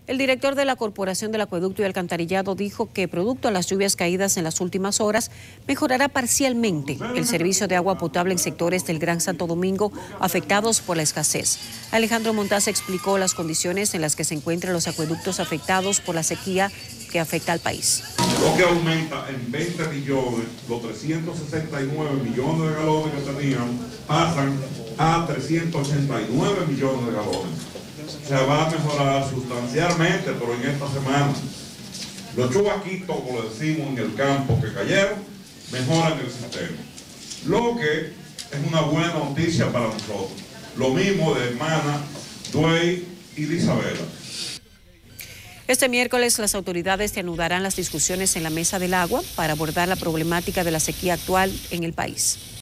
El director de la Corporación del Acueducto y Alcantarillado dijo que, producto a las lluvias caídas en las últimas horas, mejorará parcialmente el servicio de agua potable en sectores del Gran Santo Domingo afectados por la escasez. Alejandro Montaza explicó las condiciones en las que se encuentran los acueductos afectados por la sequía que afecta al país. Lo que aumenta en 20 millones, los 369 millones de galones que tenían pasan a 389 millones de galones. Se va a mejorar sustancialmente, pero en esta semana. Los chubaquitos, como decimos en el campo, que cayeron, mejoran el sistema. Lo que es una buena noticia para nosotros. Lo mismo de hermana Duey y de Isabela. Este miércoles las autoridades reanudarán las discusiones en la Mesa del Agua para abordar la problemática de la sequía actual en el país.